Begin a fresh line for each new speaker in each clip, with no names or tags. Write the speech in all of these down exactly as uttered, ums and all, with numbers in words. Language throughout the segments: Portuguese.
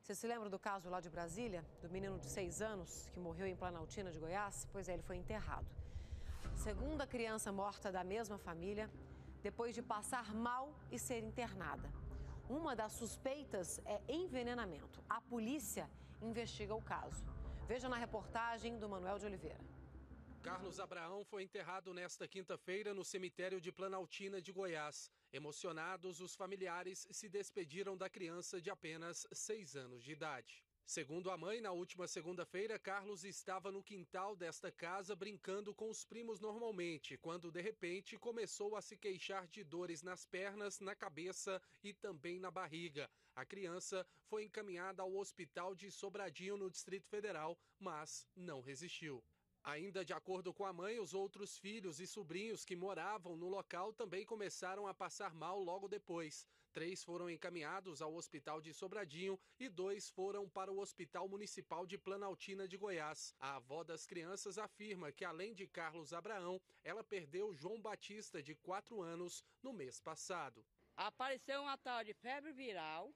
Você se lembra do caso lá de Brasília, do menino de seis anos que morreu em Planaltina de Goiás? Pois é, ele foi enterrado. Segunda criança morta da mesma família, depois de passar mal e ser internada. Uma das suspeitas é envenenamento. A polícia investiga o caso. Veja na reportagem do Manuel de Oliveira.
Carlos Abraão foi enterrado nesta quinta-feira no cemitério de Planaltina de Goiás. Emocionados, os familiares se despediram da criança de apenas seis anos de idade. Segundo a mãe, na última segunda-feira, Carlos estava no quintal desta casa brincando com os primos normalmente, quando de repente começou a se queixar de dores nas pernas, na cabeça e também na barriga. A criança foi encaminhada ao hospital de Sobradinho, no Distrito Federal, mas não resistiu. Ainda de acordo com a mãe, os outros filhos e sobrinhos que moravam no local também começaram a passar mal logo depois. Três foram encaminhados ao hospital de Sobradinho e dois foram para o Hospital Municipal de Planaltina de Goiás. A avó das crianças afirma que, além de Carlos Abraão, ela perdeu João Batista, de quatro anos, no mês passado.
Apareceu uma tal de febre viral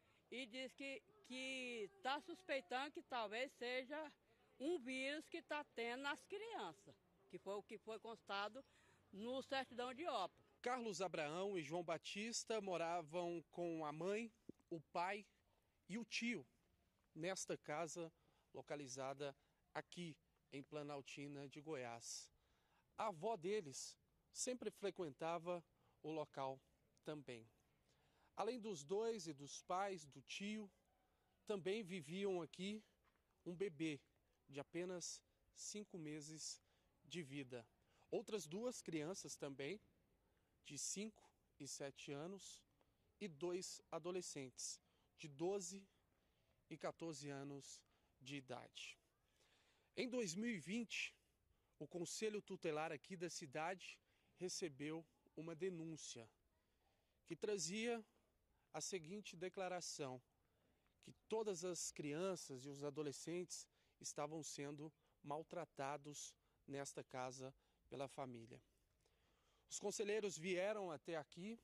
e diz que que está suspeitando que talvez seja um vírus que está tendo nas crianças, que foi o que foi constado no certidão de óbito.
Carlos Abraão e João Batista moravam com a mãe, o pai e o tio nesta casa localizada aqui em Planaltina de Goiás. A avó deles sempre frequentava o local também. Além dos dois e dos pais, do tio, também viviam aqui um bebê de apenas cinco meses de vida. Outras duas crianças também, de cinco e sete anos, e dois adolescentes, de doze e quatorze anos de idade. Em dois mil e vinte, o Conselho Tutelar aqui da cidade recebeu uma denúncia que trazia a seguinte declaração: que todas as crianças e os adolescentes estavam sendo maltratados nesta casa pela família. Os conselheiros vieram até aqui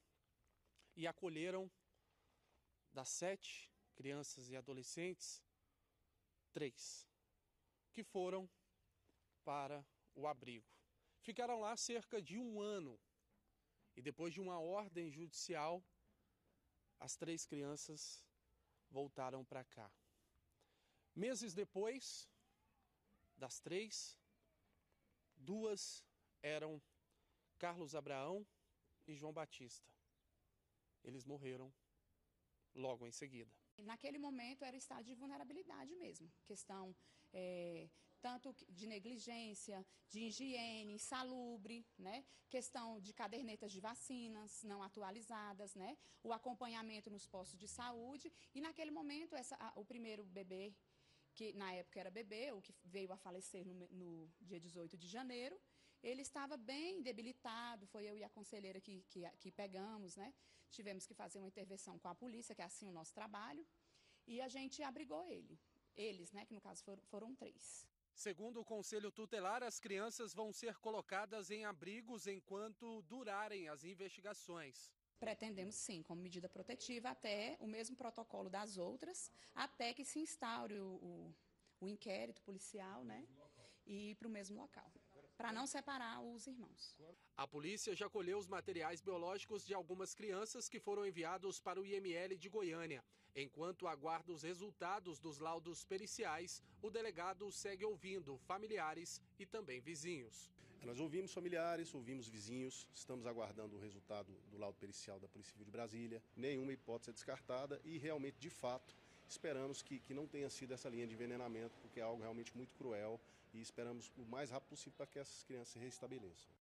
e acolheram, das sete crianças e adolescentes, três, que foram para o abrigo. Ficaram lá cerca de um ano e, depois de uma ordem judicial, as três crianças voltaram para cá. Meses depois, das três, duas eram Carlos Abraão e João Batista. Eles morreram logo em seguida.
Naquele momento era estado de vulnerabilidade mesmo, questão é, tanto de negligência, de higiene, insalubre, né? Questão de cadernetas de vacinas não atualizadas, né? O acompanhamento nos postos de saúde e naquele momento essa, a, o primeiro bebê, que na época era bebê, o que veio a falecer no, no dia dezoito de janeiro, ele estava bem debilitado, foi eu e a conselheira que, que, que pegamos, né? Tivemos que fazer uma intervenção com a polícia, que é assim o nosso trabalho, e a gente abrigou ele, eles, né, que no caso foram, foram três.
Segundo o Conselho Tutelar, as crianças vão ser colocadas em abrigos enquanto durarem as investigações.
Pretendemos sim, como medida protetiva, até o mesmo protocolo das outras, até que se instaure o, o, o inquérito policial, né, e ir para o mesmo local, para não separar os irmãos.
A polícia já colheu os materiais biológicos de algumas crianças que foram enviados para o I M L de Goiânia. Enquanto aguarda os resultados dos laudos periciais, o delegado segue ouvindo familiares e também vizinhos.
Nós ouvimos familiares, ouvimos vizinhos, estamos aguardando o resultado do laudo pericial da Polícia Civil de Brasília. Nenhuma hipótese é descartada e realmente, de fato, esperamos que, que não tenha sido essa linha de envenenamento, porque é algo realmente muito cruel e esperamos o mais rápido possível para que essas crianças se restabeleçam.